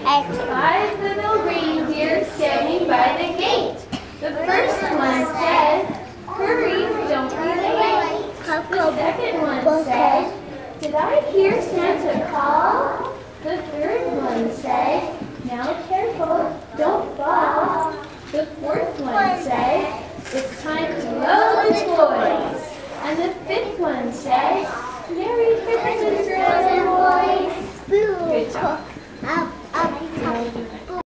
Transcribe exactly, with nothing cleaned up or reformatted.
Five little reindeer standing by the gate. The first one says, hurry, don't be late. The second one says, did I hear Santa call? The third one says,